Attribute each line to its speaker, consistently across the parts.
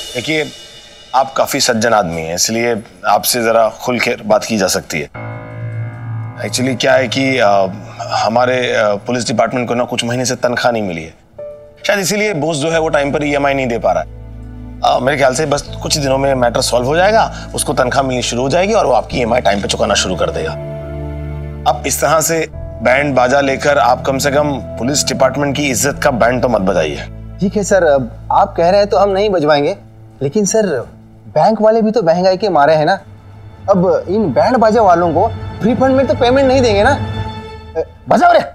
Speaker 1: देखिए, आप काफी सज्जन आदमी हैं, इसलिए आपसे जरा खुल के बात की जा सकती है। एक्चुअली क्या है कि हमारे पुलिस डिपार्टमेंट को ना कुछ महीने से तनख्वाह नहीं मिली है, शायद इसीलिए बॉस जो है वो टाइम पर ईएमआई नहीं दे पा रहा है। मेरे ख्याल से बस कुछ दिनों में मैटर सॉल्व हो जाएगा, उसको तनख्वाह मिलनी शुरू हो जाएगी और वो आपकी ईएमआई टाइम पे चुकाना शुरू कर देगा। अब इस तरह से बैंड बाजा लेकर आप कम से कम पुलिस डिपार्टमेंट की इज्जत का बैंड तो मत बजाइए।
Speaker 2: ठीक है सर, अब आप कह रहे हैं तो हम नहीं बजवाएंगे, लेकिन सर बैंक वाले भी तो महंगाई के मारे हैं ना। अब इन बैंड बाजा वालों को फ्री फंड में तो पेमेंट नहीं देंगे ना। बजाओ रे।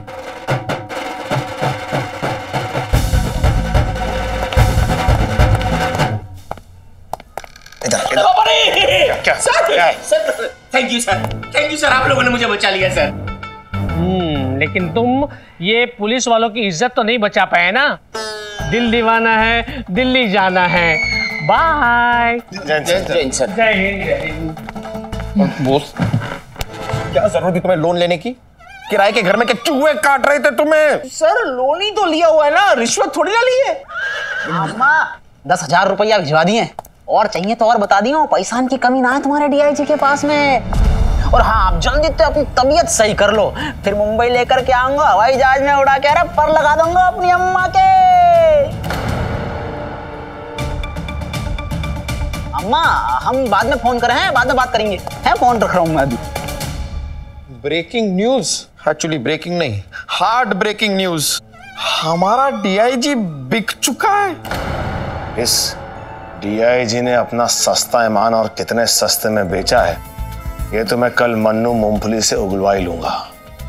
Speaker 3: क्या? सर थैंक यू सर, आप लोगों ने मुझे बचा लिया सर।
Speaker 4: लेकिन तुम ये पुलिस वालों की इज्जत तो नहीं बचा पाए ना। दिल दीवाना है, दिल्ली जाना है। बाय।
Speaker 3: जय हिंद।
Speaker 2: बॉस, क्या जरूरत थी तुम्हें लोन लेने की? किराए के घर में क्या चूहे काट रहे थे तुम्हें?
Speaker 3: सर लोन ही तो लिया हुआ है ना, रिश्वत थोड़ी ना ली है।
Speaker 5: अम्मा 10,000 रुपया भिजवा दिए, और चाहिए तो और बता दियो, पैसा की कमी ना है तुम्हारे डीआईजी के पास में। और हाँ, आप जल्दी तो अपनी तबीयत सही कर लो, फिर मुंबई लेकर के आऊंगा, हवाई जहाज में उड़ा के पर लगा दूंगा अपनी अम्मा के। अम्मा हम बाद में फोन करें हैं, बाद में बात करेंगे, है फोन रख रहा हूं मैं अभी।
Speaker 2: ब्रेकिंग न्यूज, एक्चुअली ब्रेकिंग नहीं, हार्ड ब्रेकिंग न्यूज। हमारा डीआईजी बिक चुका है।
Speaker 1: इस डीआईजी ने अपना सस्ता ईमान और कितने सस्ते में बेचा है, ये तो मैं कल मन्नू मूंगफली से उगलवा ही लूंगा।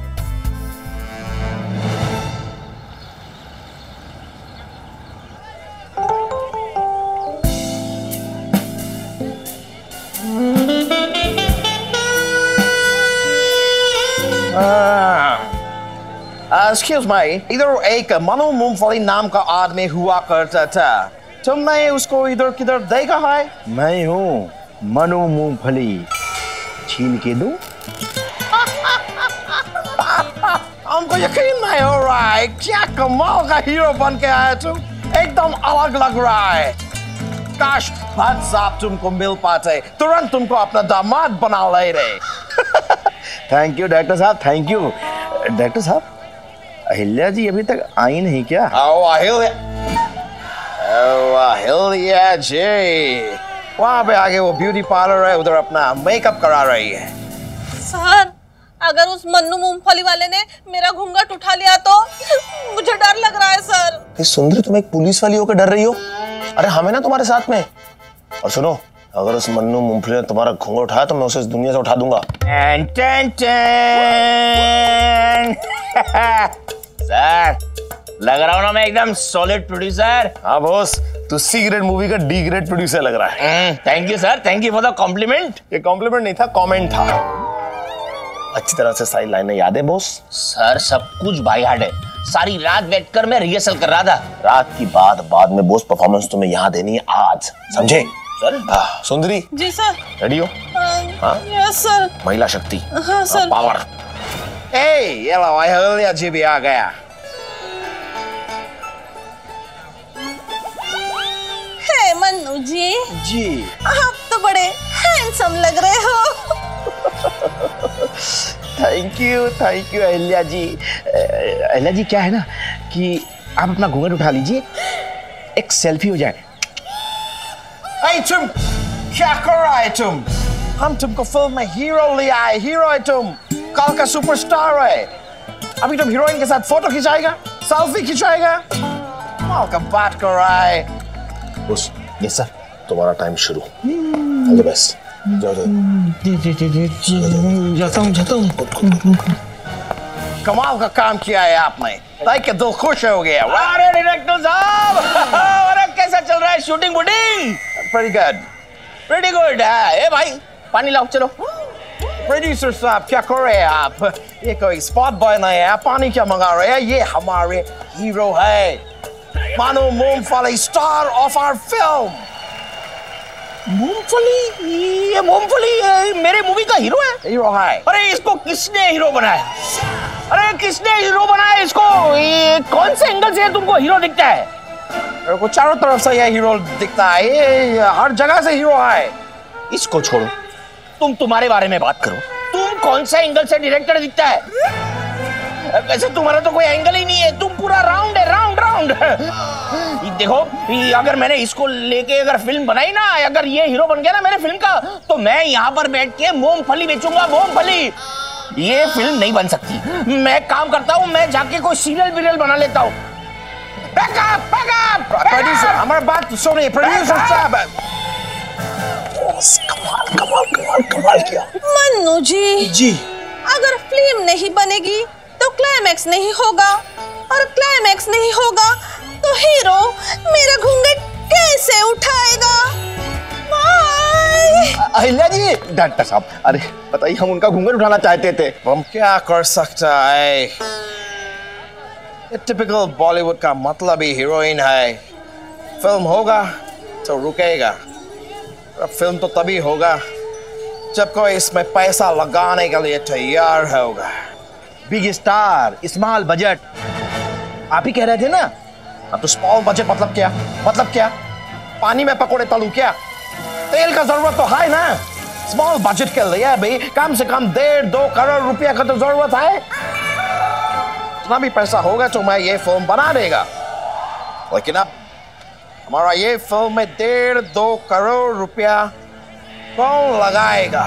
Speaker 2: एक्सक्यूज माई, इधर एक मनु मूंगफली नाम का आदमी हुआ करता था, तुमने उसको इधर किधर देखा है?
Speaker 6: मैं हूँ मनु मूंगफली, छील के दूं?
Speaker 2: हमको यकीन नहीं हो रहा है, क्या कमाल का हीरो बन के आया तुम, एकदम अलग लग रहा है। काश भाट साहब तुमको मिल पाते, तुरंत तुमको अपना दामाद बना ले रहे।
Speaker 6: थैंक यू डॉक्टर साहब, थैंक यू। डॉक्टर साहब, अहिल्या जी अभी तक आई नहीं क्या?
Speaker 2: अहिल्या जी वहाँ पे आगे वो ब्यूटी पार्लर है, उधर अपना मेकअप करा रही है।
Speaker 7: सर अगर उस मन्नू मूंगफली वाले ने मेरा घूंघट उठा लिया तो मुझे डर लग रहा है सर।
Speaker 1: सुंदरी, तुम एक पुलिस वाली होकर डर रही हो? अरे हमें ना तुम्हारे साथ में। और सुनो, अगर उस मन्नू मूंगफली ने तुम्हारा घूंघट उठाया तो मैं उसे इस दुनिया से उठा दूंगा।
Speaker 3: सर लग रहा हूँ ना मैं एकदम सॉलिड प्रोड्यूसर।
Speaker 1: हाँ बॉस, तू सी ग्रेड मूवी का डी ग्रेड प्रोड्यूसर लग रहा है।
Speaker 3: Thank you sir, thank you for the compliment.
Speaker 1: ये कॉम्प्लीमेंट नहीं था, कमेंट था। अच्छी तरह से सारी लाइनें याद है बॉस?
Speaker 3: सर सब कुछ बाय हार्ट है, सारी रात बैठकर मैं रिहर्सल कर रहा था।
Speaker 1: रात की बात बाद में बॉस, परफॉर्मेंस तुम्हें यहाँ देनी है आज, समझे?
Speaker 3: Sir
Speaker 1: Sundari
Speaker 7: ji sir.
Speaker 1: Ready हो?
Speaker 7: Yes sir.
Speaker 1: महिला शक्ति,
Speaker 7: हाँ सर।
Speaker 1: पावर।
Speaker 2: ये लो अहिल्या जी भी आ गया।
Speaker 7: हे मन्नू जी।
Speaker 2: जी
Speaker 7: आप तो बड़े हैंडसम लग रहे हो।
Speaker 6: Thank you Ahilya ji. अहिल्या जी, क्या है ना कि आप अपना घूंघट उठा लीजिए, एक सेल्फी हो जाए।
Speaker 2: तुम क्या कर रहा है तुम? हम तुमको फिल्म में हीरो ले आए, हीरो है तुम, कल का सुपरस्टार है। अभी तुम हीरोइन के साथ फोटो खिंचाएगा, सेल्फी खिंचाएगा, कमाल का बात कर रहा है।
Speaker 1: बॉस, यस सर, तुम्हारा टाइम शुरू। All the best.
Speaker 6: जाता हूँ।
Speaker 2: कमाल का काम किया है आपने, देख के दिल खुश हो गया।
Speaker 3: अरे डायरेक्टर साहब, अरे कैसा चल रहा है शूटिंग वूटिंग? Pretty good. ए भाई पानी लाओ, चलो।
Speaker 2: प्रोड्यूसर साहब क्या कर रहे हैं आप? ये कोई स्पॉट बॉय नहीं है, पानी क्या मंगा रहे हैं? ये हमारे हीरो है, मनु मूंगफली, स्टार ऑफ आवर फिल्म।
Speaker 3: मूंगफली? ये मूंगफली मेरे मूवी का हीरो है?
Speaker 2: हीरो है।
Speaker 3: अरे इसको किसने हीरो बनाया? अरे किसने हीरो बनाया इसको? ये कौन से एंगल से तुमको हीरो दिखता है?
Speaker 2: मेरे को चारों तरफ से ये हीरो दिखता है, ये हर जगह से हीरो है।
Speaker 3: इसको छोड़ो, तुम तुम्हारे बारे में बात करो। तुम कौन सा एंगल से डायरेक्टर दिखता है? वैसे तुम्हारा तो कोई एंगल ही नहीं है, तुम पूरा राउंड है, राउंड राउंड। देखो, अगर मैंने इसको लेके अगर फिल्म बनाई ना, अगर ये हीरो बन गया ना मेरे फिल्म का, तो मैं यहाँ पर बैठ के मूंगफली बेचूंगा, मूंगफली। ये फिल्म नहीं बन सकती। मैं काम करता हूँ, मैं जाके कोई सीरियल बीरियल बना लेता हूँ।
Speaker 2: प्रोड्यूसर, हमारी बात सुनिए। प्रोड्यूसर साहब, कमाल किया।
Speaker 7: मन्नू जी, अगर फिल्म नहीं बनेगी तो क्लाइमैक्स नहीं होगा, और क्लाइमैक्स नहीं होगा तो हीरो मेरा घूंघट कैसे उठाएगा?
Speaker 6: अहिल्या जी, डॉक्टर साहब, अरे बताइए, हम उनका घूंघट उठाना चाहते थे।
Speaker 2: हम क्या कर सकता है? ये टिपिकल बॉलीवुड का मतलब ही हीरोइन है। फिल्म होगा तो रुकेगा, और फिल्म तो तभी होगा जब कोई इसमें पैसा लगाने के लिए तैयार होगा।
Speaker 6: बिग स्टार, स्मॉल बजट, आप ही कह रहे थे ना?
Speaker 2: अब तो स्मॉल बजट मतलब क्या? मतलब क्या? पानी में पकोड़े तलूं क्या? तेल का जरूरत तो है ना। स्मॉल बजट के लिए भाई कम से कम 1.5-2 करोड़ रुपया का तो जरूरत है। इतना भी पैसा होगा तो मैं ये फिल्म बना देगा, लेकिन अब हमारा ये फिल्म में 1.5-2 करोड़ रुपया कौन लगाएगा?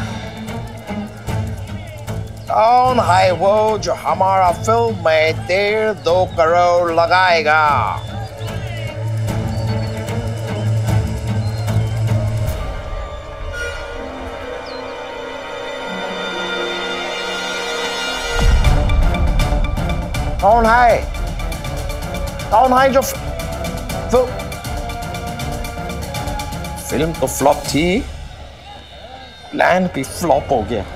Speaker 2: कौन है वो जो हमारा फिल्म में 1.5-2 करोड़ लगाएगा? कौन है? कौन है जो फिल्म तो फ्लॉप थी, प्लान भी फ्लॉप हो गया।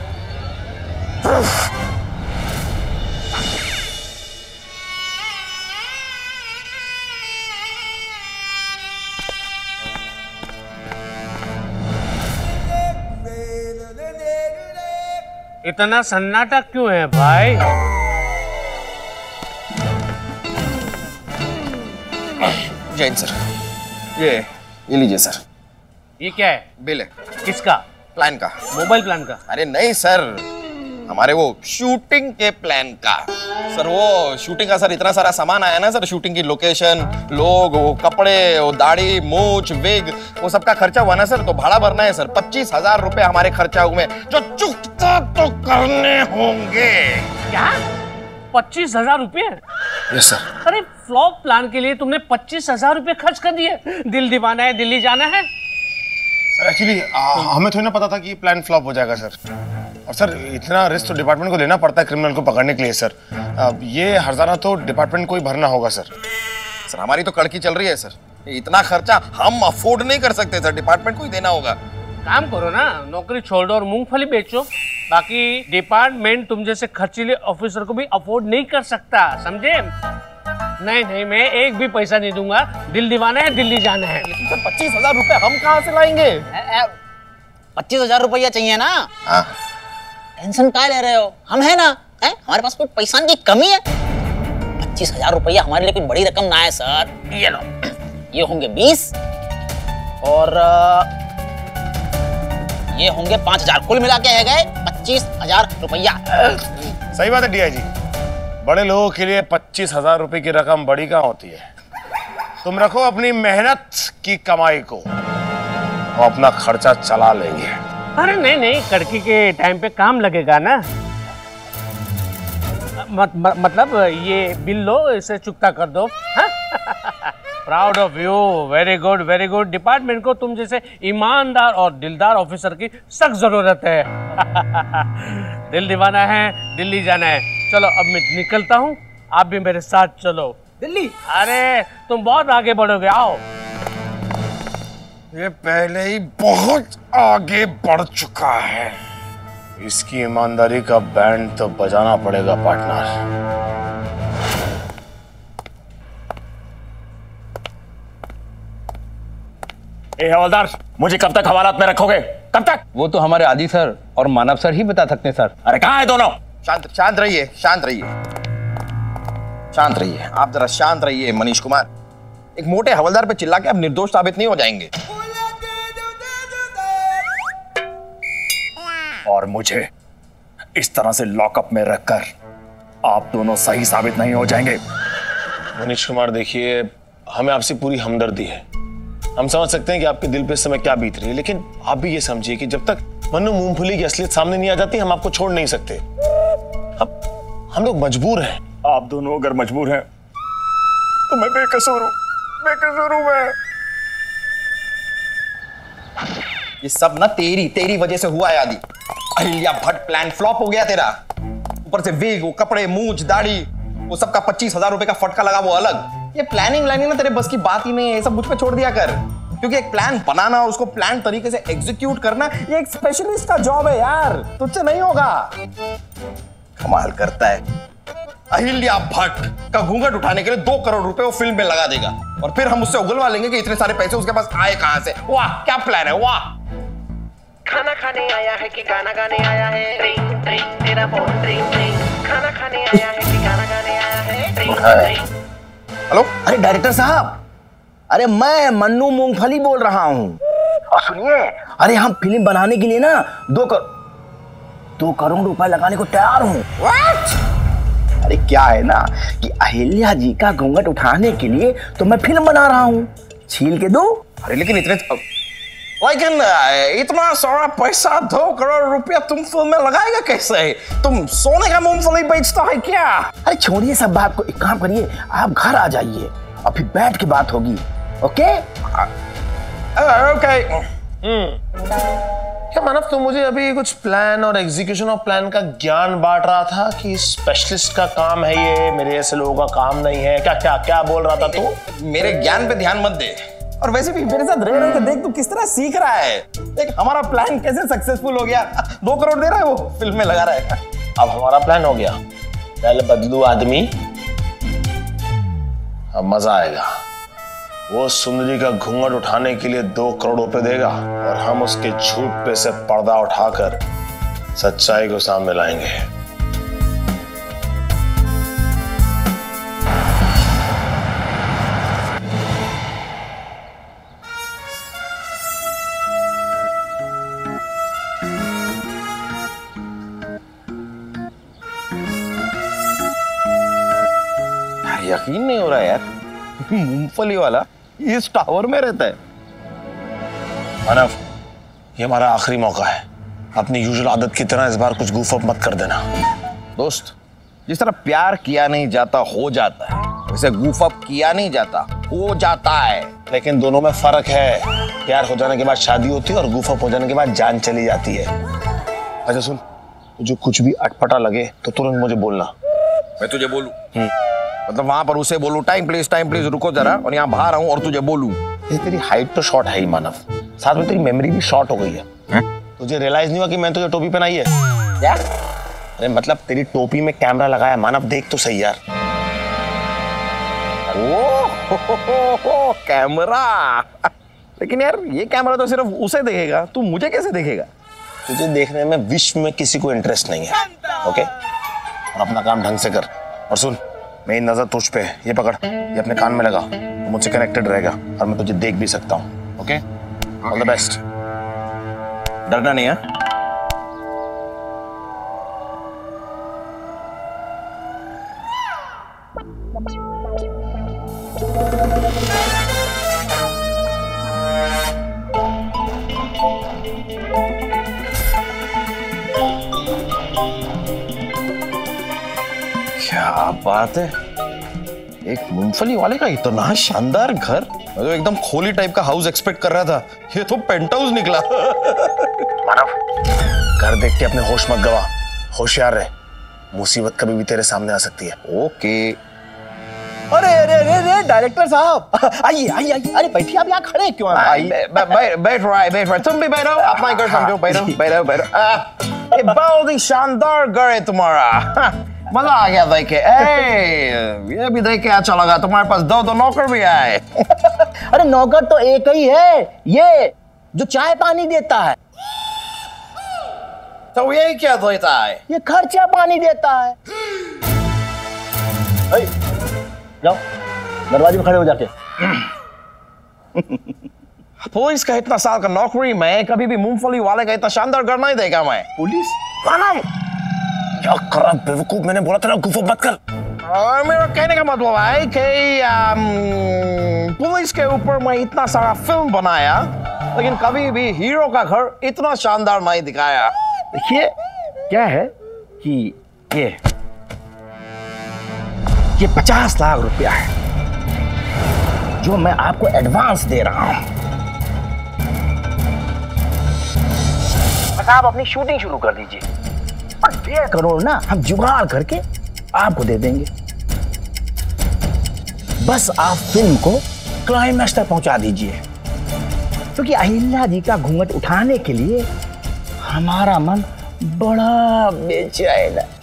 Speaker 4: इतना सन्नाटा क्यों है भाई?
Speaker 2: जैन सर, ये लीजिए सर।
Speaker 4: ये क्या है?
Speaker 2: बिल है।
Speaker 4: किसका?
Speaker 2: प्लान का।
Speaker 4: मोबाइल प्लान का?
Speaker 2: अरे नहीं सर, हमारे वो शूटिंग के प्लान का। सर वो शूटिंग का सर इतना सारा सामान आया ना सर, शूटिंग की लोकेशन, लोग, वो कपड़े, वो दाढ़ी, मूछ, विग, वो सबका खर्चा हुआ ना सर, तो भाड़ा भरना है सर। 25,000 रुपए हमारे खर्चा हुए, जो चुकता तो करने होंगे।
Speaker 4: क्या? 25,000 रुपये?
Speaker 2: Yes sir.
Speaker 4: अरे फ्लॉप प्लान के लिए तुमने 25,000 रुपये खर्च कर दिए? दिल दीवाना है, दिल्ली जाना है।
Speaker 1: सर एक्चुअली हमें थोड़ी ना पता था कि ये प्लान फ्लॉप हो जाएगा सर। और सर इतना रिस्क तो डिपार्टमेंट को लेना पड़ता है क्रिमिनल को पकड़ने के लिए सर। ये हर्जाना तो डिपार्टमेंट को ही भरना होगा सर।
Speaker 2: सर हमारी तो कड़की चल रही है सर, इतना खर्चा हम अफोर्ड नहीं कर सकते सर, डिपार्टमेंट को ही देना होगा।
Speaker 4: काम करो ना, नौकरी छोड़ दो और मूंगफली बेचो। बाकी डिपार्टमेंट तुम जैसे खर्चीले ऑफिसर को भी अफोर्ड नहीं कर सकता, समझे? नहीं, मैं एक भी पैसा नहीं दूंगा। दिल दीवाना है, दिल्ली जाना है।
Speaker 2: 25,000 रुपए हम कहाँ से लाएंगे?
Speaker 5: 25,000 रुपया चाहिए ना? टेंशन क्या ले रहे हो? हम है ना, हमारे पास कोई पैसा की कमी है? 25,000 रुपया हमारे लिए कोई बड़ी रकम ना है सर। ये लो, ये होंगे 20 और ये होंगे 5,000, कुल मिला के है गए 25,000 रुपया।
Speaker 1: सही बात है डीआईजी, बड़े लोगों के लिए 25,000 रुपए की रकम बड़ी कहाँ होती है। तुम रखो अपनी मेहनत की कमाई को, हम अपना खर्चा चला लेंगे।
Speaker 4: अरे नहीं, कड़की के टाइम पे काम लगेगा ना। मतलब ये बिल लो, इसे चुकता कर दो। Proud of you, very good very good. Department को तुम जैसे ईमानदार और दिलदार ऑफिसर की सख्त जरूरत है। दिल दीवाना है, दिल्ली जाना है। चलो अब मैं निकलता हूँ, आप भी मेरे साथ चलो।
Speaker 5: दिल्ली?
Speaker 4: अरे तुम बहुत आगे बढ़ोगे, आओ।
Speaker 1: ये पहले ही बहुत आगे बढ़ चुका है, इसकी ईमानदारी का बैंड तो बजाना पड़ेगा पार्टनर।
Speaker 3: ए हवलदार, मुझे कब तक हवालात में रखोगे? कब तक?
Speaker 8: वो तो हमारे आदि सर और मानव सर ही बता सकते हैं सर।
Speaker 3: अरे कहाँ है दोनों?
Speaker 2: शांत रहिए, शांत रहिए, शांत रहिए। आप जरा शांत रहिए मनीष कुमार।
Speaker 6: एक मोटे हवलदार पे चिल्ला के आप निर्दोष साबित नहीं हो जाएंगे।
Speaker 9: और मुझे इस तरह से लॉकअप में रखकर आप दोनों सही साबित नहीं हो जाएंगे।
Speaker 1: मनीष कुमार, देखिए, हमें आपसे पूरी हमदर्दी है। हम समझ सकते हैं कि आपके दिल पे इस समय क्या बीत रही है, लेकिन आप भी ये समझिए कि जब तक मन्नू मूंगफली की असलियत सामने नहीं आ जाती, हम आपको छोड़ नहीं सकते। अब हम लोग मजबूर हैं।
Speaker 9: आप दोनों अगर मजबूर हैं तो मैं बेकसूर हूं, बेकसूर हूं मैं।
Speaker 6: ये सब ना तेरी वजह से हुआ है आदि। अहिल्या भट्ट प्लान फ्लॉप हो गया तेरा। ऊपर से विग, वो कपड़े, मूंछ, दाढ़ी, वो सबका 25,000 रुपए का फटका लगा वो अलग। ये प्लानिंग ना तेरे बस की बात ही नहीं है। ये सब मुझ पे छोड़ दिया कर, क्योंकि एक प्लान बनाना और उसको प्लान तरीके से एग्जीक्यूट करना ये एक स्पेशलिस्ट का जॉब है यार, तुझसे नहीं होगा। कमाल करता है। अहिल्या भट्ट का घूंघट उठाने के लिए 2 करोड़ रुपए वो फिल्म में लगा देगा और फिर हम उससे उगलवा लेंगे कि इतने सारे पैसे उसके पास आए कहां से। वाह क्या प्लान है, वाह।
Speaker 10: खाना खाने आया है कि गाना गाने आया है, ड्रिंक ड्रिंक तेरा फोन ड्रिंक ड्रिंक। खाना खाने आया है कि गाना गाने आया है, ड्रिंक ड्रिंक।
Speaker 6: हेलो, अरे डायरेक्टर साहब, अरे मैं मन्नू मूंगफली बोल रहा हूँ। और सुनिए, अरे हम फिल्म बनाने के लिए ना 2 करोड़ रुपए लगाने को तैयार हूँ। अरे क्या है ना कि अहिल्या जी का घूंघट उठाने के लिए तो मैं फिल्म बना रहा हूँ, छील के दो। अरे लेकिन लेकिन इतना सारा पैसा 2 करोड़ रुपया तुम फिल्म में लगाएगा कैसे? तुम सोने का मूंगफली बेचता है क्या? अरे छोड़िए सब बात को, एक काम करिए, आप घर आ जाइए और फिर बैठ के बात होगी। Okay okay.
Speaker 1: क्या मानव, तुम मुझे अभी कुछ प्लान और एग्जीक्यूशन ऑफ प्लान का ज्ञान बांट रहा था कि स्पेशलिस्ट का काम है ये, मेरे ऐसे लोगों का काम नहीं है? क्या क्या क्या बोल रहा था तू?
Speaker 6: मेरे ज्ञान पे ध्यान मत दे। और वैसे भी मेरे साथ रह के देख तू किस तरह सीख रहा है। देख हमारा प्लान कैसे सक्सेसफुल हो गया। 2 करोड़ दे रहा है, वो फिल्म में लगा रहा है।
Speaker 1: अब हमारा प्लान हो गया। पहले बदलू आदमी, अब मजा आएगा। वो सुंदरी का घूंघट उठाने के लिए 2 करोड़ रुपए देगा और हम उसके झूठ पे से पर्दा उठाकर सच्चाई को सामने लाएंगे।
Speaker 6: यकीन नहीं हो रहा यार, मूंगफली वाला इस टावर में रहता है।
Speaker 1: मानव, ये हमारा आखिरी मौका है। अपनी यूजुअल आदत की तरह इस बार कुछ गूफ अप मत कर देना।
Speaker 6: दोस्त, जिस तरह प्यार किया नहीं जाता हो जाता है, वैसे गूफ अप किया नहीं जाता हो जाता है।
Speaker 1: लेकिन दोनों में फर्क है। प्यार हो जाने के बाद शादी होती है और गूफ अप हो जाने के बाद जान चली जाती है। अच्छा सुन, तुझे कुछ भी अटपटा लगे तो तुरंत मुझे बोलना।
Speaker 6: मैं तुझे बोलूं? मतलब वहां पर उसे बोलूं टाइम प्लीज रुको जरा, और यहाँ बाहर आऊं और तुझे बोलूं?
Speaker 1: ये तेरी हाइट तो शॉर्ट है ही मानव, साथ में तेरी मेमोरी भी शॉर्ट हो गई है। तुझे रियलाइज नहीं हुआ कि मैंने तुझे टोपी पहनाई है?
Speaker 6: क्या?
Speaker 1: अरे मतलब तेरी टोपी में कैमरा लगाया मानव, देख तो सही यार।
Speaker 6: ओ कैमरा। लेकिन यार ये कैमरा तो सिर्फ उसे देखेगा, तू मुझे कैसे देखेगा?
Speaker 1: तुझे देखने में विश्व में किसी को इंटरेस्ट नहीं है। ओके, और अपना काम ढंग से कर। और सुन, मेरी नजर तुझ पे, ये पकड़, ये अपने कान में लगा, तो मुझसे कनेक्टेड रहेगा और मैं तुझे देख भी सकता हूँ। Okay, all the best.
Speaker 6: डरना नहीं है। क्या बात है, एक मूंगफली वाले का इतना शानदार घर। मैं तो एकदम खोली टाइप का हाउस एक्सपेक्ट कर रहा था, ये तो पेंट हाउस निकला।
Speaker 1: मानव, घर देख के अपने होश मत गवा, होशियार रहे, मुसीबत कभी भी तेरे सामने आ सकती है।
Speaker 6: ओके। अरे अरे अरे अरे डायरेक्टर साहब, आइए आइए आइए। अरे बैठिए, आप यहाँ खड़े क्यों हैं? बैठ रहा है, तुम भी बैठो, अपना ही घर समझो, बैठो। ये बहुत ही शानदार घर है तुम्हारा, मजा आ गया देख के। ये भी देख के अच्छा लगा, तुम्हारे पास 2 नौकर भी आए।
Speaker 5: अरे नौकर तो एक ही है, ये जो चाय पानी देता है।
Speaker 6: तो ये क्या देता है?
Speaker 5: ये खर्चा पानी देता है। जाओ दरवाजे पे खड़े हो जाके।
Speaker 2: पुलिस का इतना साल का नौकरी में कभी भी मूंगफली वाले का इतना शानदार घर नहीं देगा मैं।
Speaker 6: पुलिस?
Speaker 2: मानव
Speaker 1: क्या कर रहा बेवकूफ, मैंने बोला था ना गुफ्फा मत कर।
Speaker 2: मेरा कहने का मतलब है कि पुलिस के ऊपर मैं इतना सारा फिल्म बनाया लेकिन कभी भी हीरो का घर इतना शानदार नहीं दिखाया।
Speaker 6: देखिए क्या है कि ये 50 लाख रुपया है जो मैं आपको एडवांस दे रहा हूं। बस आप अपनी शूटिंग शुरू कर दीजिए और 1.5 करोड़ ना हम जुगाड़ करके आपको दे देंगे। बस आप फिल्म को क्लाइमैक्स तक पहुंचा दीजिए, क्योंकि अहिल्या जी का घूंघट उठाने के लिए हमारा मन बड़ा बेचैन है।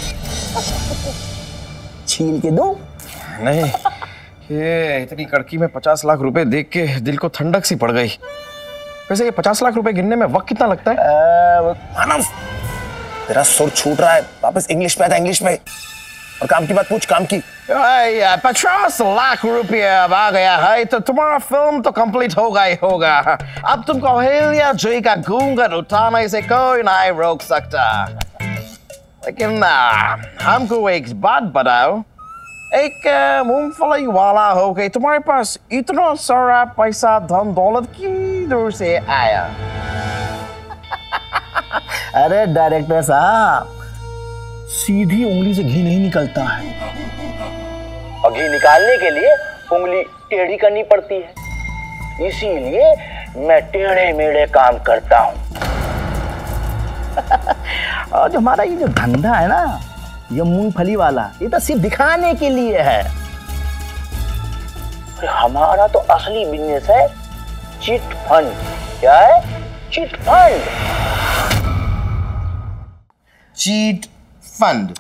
Speaker 6: छील के दो?
Speaker 2: नहीं, ये इतनी कड़की में 50 लाख रुपए देख के दिल को ठंडक सी पड़ गई। वैसे ये 50 लाख रुपए गिनने में वक्त कितना लगता है?
Speaker 1: मानव, तेरा सुर छूट रहा है, वापस इंग्लिश पे आता, इंग्लिश में। और काम की बात पूछ, काम की।
Speaker 2: 50 लाख रुपया अब आ गया है तो तुम्हारा फिल्म तो कंप्लीट होगा ही होगा। अब तुमको अहिल्या जी का घूंघट उठाने से कोई नहीं रोक सकता। लेकिन हमको एक बात बताओ, एक मूंगफली वाला हो गई, तुम्हारे पास इतना सारा पैसा धन दौलत किधर से आया?
Speaker 6: अरे डायरेक्टर साहब, सीधी उंगली से घी नहीं निकलता है और घी निकालने के लिए उंगली टेढ़ी करनी पड़ती है, इसीलिए मैं टेढ़े मेढ़े काम करता हूं। और जो हमारा ये जो धंधा है ना, ये मूंगफली वाला, ये तो सिर्फ दिखाने के लिए है। हमारा तो असली बिजनेस है चिट फंड। क्या है? Chit fund.
Speaker 2: Cheat fund?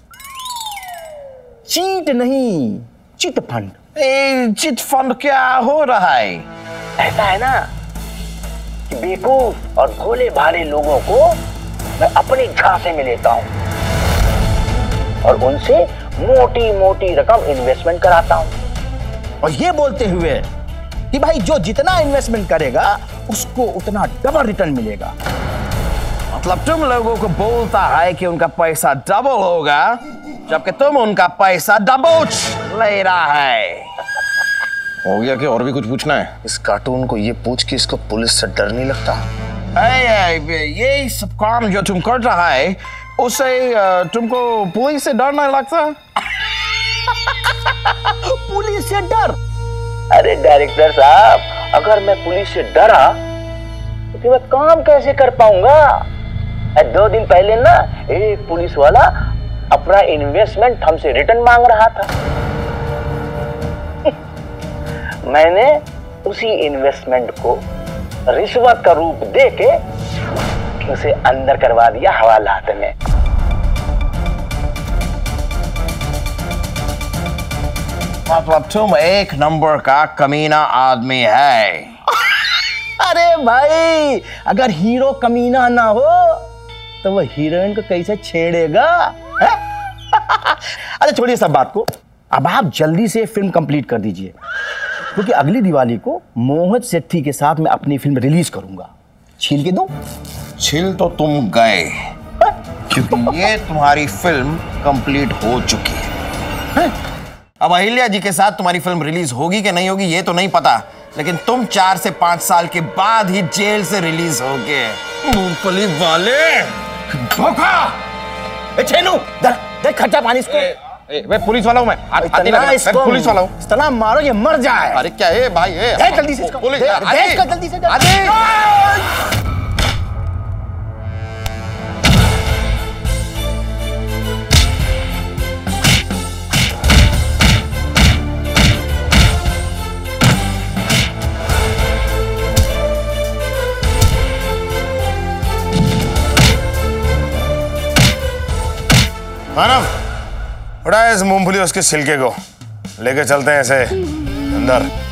Speaker 6: Cheat नहीं, चिट फंड।
Speaker 2: चिट फंड क्या हो रहा है?
Speaker 6: ऐसा है ना कि बेवकूफ और भोले भाले लोगों को मैं अपनी झांसे में लेता हूं और उनसे मोटी मोटी रकम इन्वेस्टमेंट कराता हूं, और ये बोलते हुए कि भाई जो जितना इन्वेस्टमेंट करेगा उसको उतना डबल रिटर्न मिलेगा।
Speaker 2: मतलब तुम लोगों को बोलता है कि उनका पैसा डबल होगा, जबकि तुम उनका पैसा दबोच ले रहा है।
Speaker 1: हो गया कि और भी कुछ पूछना है? इस कार्टून को ये पूछ के इसको पुलिस से डर नहीं लगता?
Speaker 2: ये सब काम जो तुम कर रहा है उससे तुमको पुलिस से डर नहीं लगता?
Speaker 6: पुलिस से डर? अरे डायरेक्टर साहब, अगर मैं पुलिस से डरा तो फिर मैं काम कैसे कर पाऊंगा? 2 दिन पहले ना एक पुलिस वाला अपना इन्वेस्टमेंट हमसे रिटर्न मांग रहा था। मैंने उसी इन्वेस्टमेंट को रिश्वत का रूप देके उसे अंदर करवा दिया हवालात में।
Speaker 2: मतलब तुम एक नंबर का कमीना आदमी है।
Speaker 6: अरे भाई, अगर हीरो कमीना ना हो तो वो हीरोइन को कैसे छेड़ेगा? अच्छा छोड़िए सब बात को, अब आप जल्दी से फिल्म कंप्लीट कर दीजिए, क्योंकि अगली दिवाली को मोहित सेठी के साथ मैं अपनी फिल्म रिलीज करूंगा। छील के दूं?
Speaker 2: छिल तो तुम गए, क्योंकि ये तुम्हारी फिल्म कंप्लीट हो चुकी है। अब अहिल्या जी के साथ तुम्हारी फिल्म रिलीज होगी कि नहीं होगी ये तो नहीं पता, लेकिन तुम 4 से 5 साल के बाद ही जेल से रिलीज होगे। मूंगफली वाले धोखा!
Speaker 6: छेनू, दे खर्चा पानी इसको।
Speaker 2: मैं पुलिस वाला हूं, मैं पुलिस वाला हूं।
Speaker 6: इतना मारो ये मर जाए।
Speaker 2: अरे क्या है भाई?
Speaker 6: देख जल्दी से इसको,
Speaker 2: पुलिस
Speaker 6: जल्दी से।
Speaker 1: मानव, उड़ा इस मूंगफली उसके छिलके को, लेके चलते हैं ऐसे अंदर।